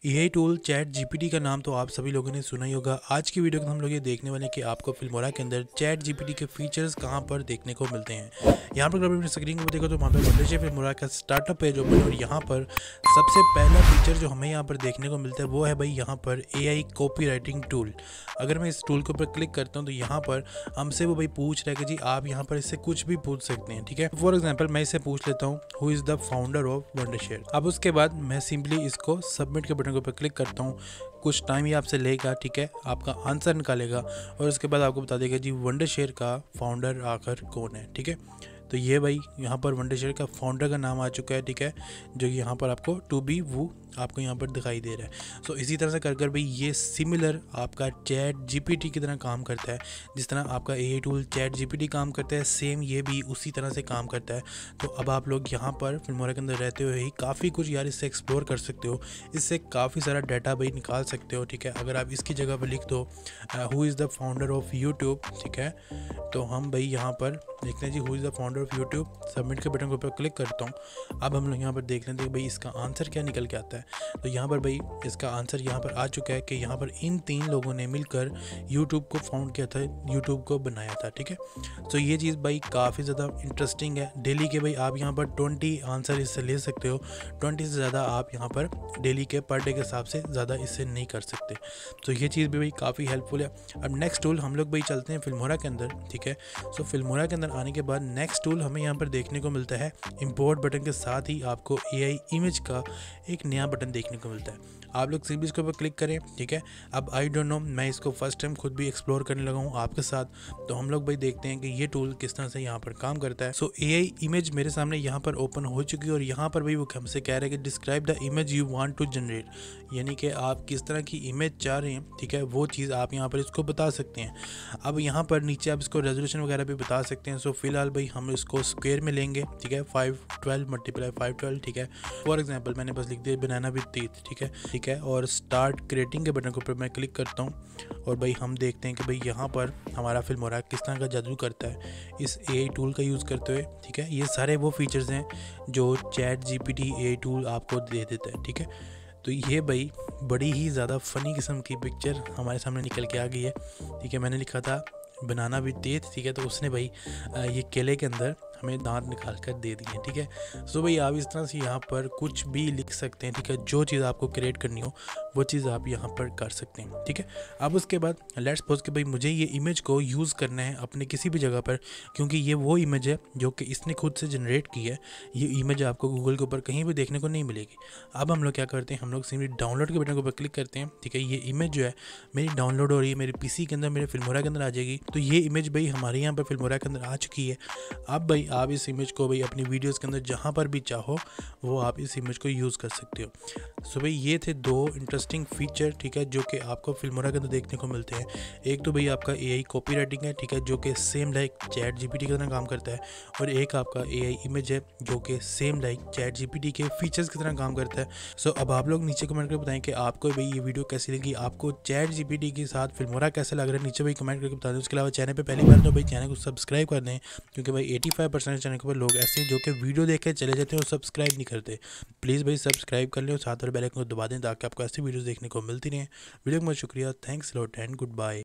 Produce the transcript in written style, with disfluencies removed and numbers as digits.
AI tool chat GPT का नाम तो आप सभी लोगों ने सुना ही होगा। आज की वीडियो में हम लोग ये देखने वाले हैं कि आपको फिल्मोरा के अंदर चैट जीपीटी के फीचर्स कहां पर देखने को मिलते हैं। यहां पर अगर अपनी स्क्रीन को देखो तो वहां पर मलेशिया फिल्मोरा का स्टार्टअप पेज ओपन और यहां पर सबसे पहला फीचर जो हमें यहां पर देखने को मिलता है वो है भाई यहां पर एआई कॉपी राइटिंग टूल। अगर मैं इस टूल के ऊपर क्लिक करता हूं तो यहां पर हमसे वो भाई पूछ रहा है कि जी आप यहां पर इससे कुछ भी पूछ सकते हैं। ठीक है, फॉर एग्जाम्पल मैं इससे पूछ लेता हूँ who is the founder of Wondershare. अब उसके बाद मैं सिंपली इसको सबमिट के बटन के ऊपर क्लिक करता हूँ। कुछ टाइम ही आपसे लेगा, ठीक है, आपका आंसर निकालेगा और उसके बाद आपको बता देगा जी वंडरशेयर का फाउंडर आखिर कौन है। ठीक है, तो ये भाई यहाँ पर वंडरशेयर का फाउंडर का नाम आ चुका है। ठीक है, जो यहाँ पर आपको टू बी वो आपको यहाँ पर दिखाई दे रहा है। सो इसी तरह से कर भाई ये सिमिलर आपका चैट जीपीटी की तरह काम करता है। जिस तरह आपका एआई टूल चैट जीपीटी काम करता है सेम ये भी उसी तरह से काम करता है। तो अब आप लोग यहाँ पर फिल्मोरा के अंदर रहते हुए ही काफ़ी कुछ यार इससे एक्सप्लोर कर सकते हो, इससे काफ़ी सारा डाटा भाई निकाल सकते हो। ठीक है, अगर आप इसकी जगह पर लिख दो who is the founder of YouTube, ठीक है, तो हम भाई यहाँ पर देखते हैं जी who is the founder of YouTube. Submit के बटन के ऊपर क्लिक करता हूँ। अब हम लोग यहाँ पर देख लेते हैं भाई इसका आंसर क्या निकल के आता है। तो यहाँ पर भाई इसका आंसर यहाँ पर आ चुका है कि यहाँ पर इन 3 लोगों ने मिलकर यूट्यूब को फाउंड किया था, यूट्यूब को बनाया था। ठीक है, तो ये चीज़ भाई काफ़ी ज़्यादा इंटरेस्टिंग है। डेली के भाई आप यहाँ पर 20 आंसर इससे ले सकते हो। 20 से ज़्यादा आप यहाँ पर डेली के पर डे के हिसाब से ज़्यादा इससे नहीं कर सकते। तो ये चीज़ भी भाई काफ़ी हेल्पफुल है। अब नेक्स्ट टूल हम लोग भाई चलते हैं फिल्मोरा के अंदर। ठीक है, सो फिल्मोरा के अंदर आने के बाद नेक्स्ट टूल हमें यहाँ पर देखने को मिलता है इंपोर्ट बटन के साथ ही आपको एआई इमेज का एक नया बटन देखने को मिलता है। आप लोग सिर्फ इसके ऊपर क्लिक करें। ठीक है, अब आई डोंट नो, मैं इसको फर्स्ट टाइम खुद भी एक्सप्लोर करने लगा हूँ आपके साथ। तो हम लोग भाई देखते हैं कि ये टूल किस तरह से यहाँ पर काम करता है। सो एआई इमेज मेरे सामने यहाँ पर ओपन हो चुकी है और यहाँ पर भाई वो हमसे कह रहे हैं कि describe the image you want to generate, यानी कि आप किस तरह की इमेज चाह रहे हैं। ठीक है, वो चीज़ आप यहाँ पर इसको बता सकते हैं। अब यहाँ पर नीचे आप इसको रेजोल्यूशन वगैरह भी बता सकते हैं। सो फिलहाल भाई हम इसको स्क्वायर में लेंगे। ठीक है, 512 मल्टीप्लाई 512। ठीक है, फॉर एग्जाम्पल मैंने बस लिख दिया बनाना विद टीथ। ठीक है, और स्टार्ट क्रिएटिंग के बटन के ऊपर मैं क्लिक करता हूँ और भाई हम देखते हैं कि भाई यहाँ पर हमारा फिल्मोरा किस तरह का जादू करता है इस एआई टूल का यूज़ करते हुए। ठीक है, ये सारे वो फीचर्स हैं जो चैट जीपीटी एआई टूल आपको दे देता है। ठीक है, तो ये भाई बड़ी ही ज़्यादा फ़नी किस्म की पिक्चर हमारे सामने निकल के आ गई है। ठीक है, मैंने लिखा था बनाना भी तेज। ठीक है, तो उसने भाई ये केले के अंदर हमें दांत निकाल कर दे दिए। ठीक है, सो भाई आप इस तरह से यहाँ पर कुछ भी लिख सकते हैं। ठीक है, जो चीज़ आपको क्रिएट करनी हो वो चीज़ आप यहाँ पर कर सकते हैं। ठीक है, अब उसके बाद लेट्स सपोज कि भाई मुझे ये इमेज को यूज़ करना है अपने किसी भी जगह पर, क्योंकि ये वो इमेज है जो कि इसने खुद से जनरेट की है। ये इमेज आपको गूगल के ऊपर कहीं भी देखने को नहीं मिलेगी। अब हम लोग क्या करते हैं, हम लोग सिंपली डाउनलोड के बटन के ऊपर क्लिक करते हैं। ठीक है, ये इमेज जो है मेरी डाउनलोड हो रही है, मेरे पीसी के अंदर, मेरे फिल्मोरा के अंदर आ जाएगी। तो ये इमेज भाई हमारे यहाँ पर फिल्मोरा के अंदर आ चुकी है। अब भाई आप इस इमेज को भाई अपनी वीडियोस के अंदर जहाँ पर भी चाहो वो आप इस इमेज को यूज़ कर सकते हो। सो भाई ये थे 2 इंटरेस्टिंग फीचर, ठीक है, जो कि आपको फिल्मोरा के अंदर देखने को मिलते हैं। एक तो भाई आपका एआई कॉपी राइटिंग है, ठीक है, जो कि सेम लाइक चैट जीपीटी की तरह काम करता है, और एक आपका एआई इमेज है जो कि सेम लाइक चैट जीपीटी के फीचर्स की तरह काम करता है। सो अब आप लोग नीचे कमेंट करके बताएं कि आपको भाई ये वीडियो कैसी लगी, आपको चैट जीपीटी के साथ फिल्मोरा कैसा लग रहा है, नीचे भाई कमेंट करके बता दें। उसके अलावा चैनल पर पहली बार तो भाई चैनल को सब्सक्राइब कर दें, क्योंकि भाई 85% चैनल के ऊपर लोग ऐसे जो कि वीडियो देख के चले जाते हैं और सब्सक्राइब नहीं करते। प्लीज़ भाई सब्सक्राइब कर लें और साथ और बेल आइकन को दबा दें ताकि आपको ऐसी वीडियोस देखने को मिलती रहें। वीडियो में बहुत शुक्रिया, thanks lot and good bye.